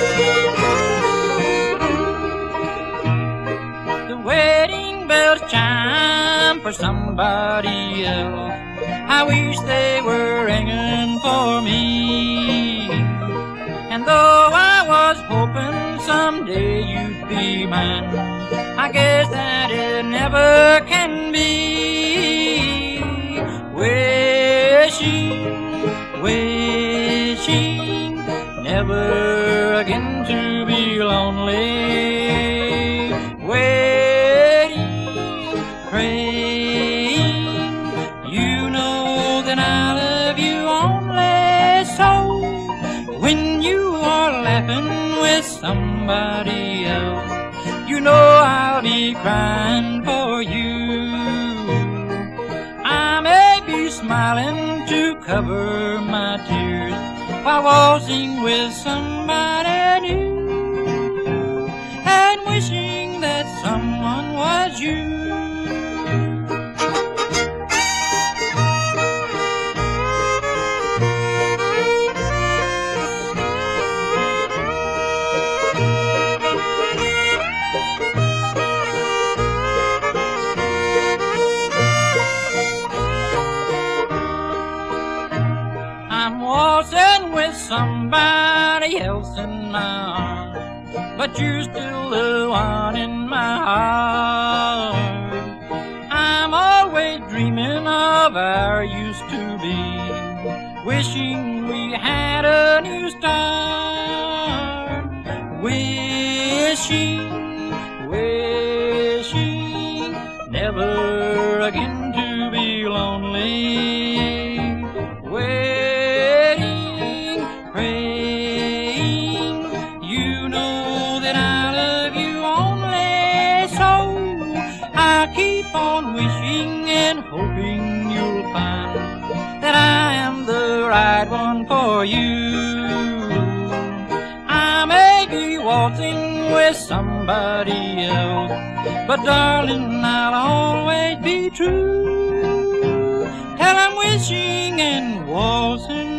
The wedding bells chime for somebody else. I wish they were ringing for me. And though I was hoping someday you'd be mine, I guess that it never can be. Wishing, wishing, never again to be lonely. Waiting, praying, you know that I love you only so. When you are laughing with somebody else, you know I'll be crying for you. I may be smiling to cover my tears while waltzing with somebody new, and wishing that someone was you. Waltzing with somebody else in my arms, but you're still the one in my heart. I'm always dreaming of our used to be, wishing we had a new start. Wishing, wishing, never again to be lonely. Hoping you'll find that I am the right one for you. I may be waltzing with somebody else, but darling, I'll always be true till I'm wishing and waltzing